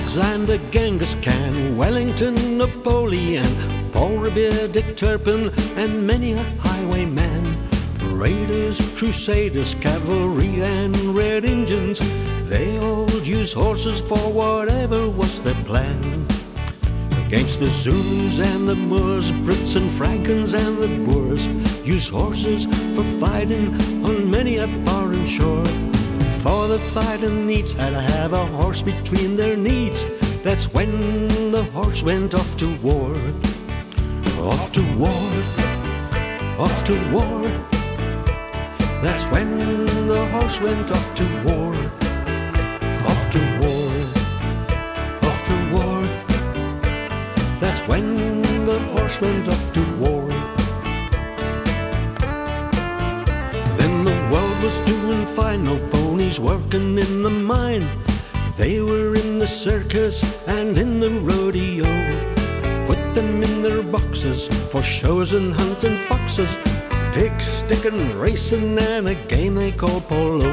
Alexander, Genghis Khan, Wellington, Napoleon, Paul Revere, Dick Turpin, and many a highwayman. Raiders, crusaders, cavalry, and red Indians, they all used horses for whatever was their plan. Against the Zulus and the Moors, Brits and Frankens and the Boers used horses for fighting on many a foreign shore. For the fighting needs had to have a horse between their knees. That's when the horse went off to war. Off to war, off to war. That's when the horse went off to war. Off to war, off to war. That's when the horse went off to war. Then the world was doing fine, no ponies working in the mine. They were in the circus and in the rodeo. Put them in their boxes for shows and hunting foxes, pig sticking, racing, and a game they call polo.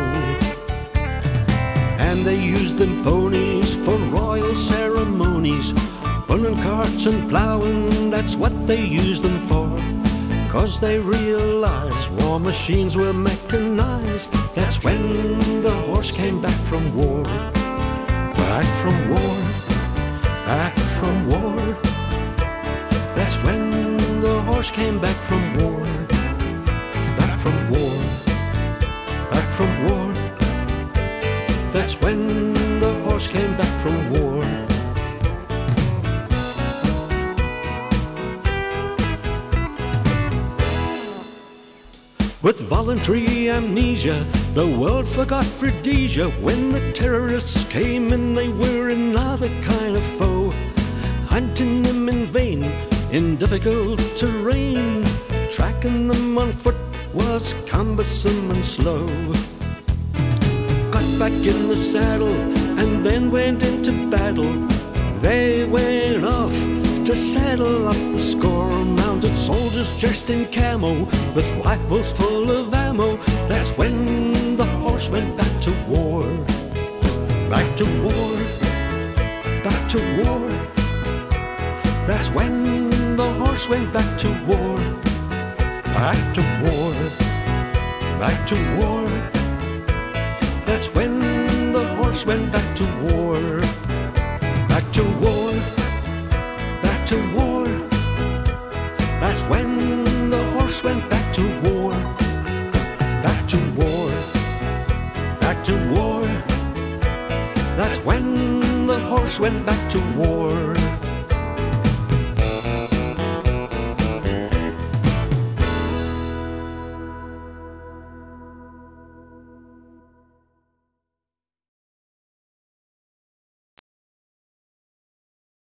And they used them ponies for royal ceremonies, pulling carts and ploughing, that's what they used them for. 'Cause they realized war machines were mechanized. That's when the horse came back from war. Back from war, back from war. That's when the horse came back from war. Back from war, back from war. That's when the horse came back from war. With voluntary amnesia, the world forgot Rhodesia. When the terrorists came in, they were another kind of foe, hunting them in vain in difficult terrain. Tracking them on foot was cumbersome and slow. Got back in the saddle and then went into battle. They went off to settle up the score. Mounted soldiers dressed in camo with rifles full of ammo. That's when the horse went back to war. Back to war, back to war. That's when the horse went back to war. Back to war, back to war. That's when the horse went back to war. Back to war, back to war. That's when the horse went back to war. Back to war, back to war. That's when the horse went back to war.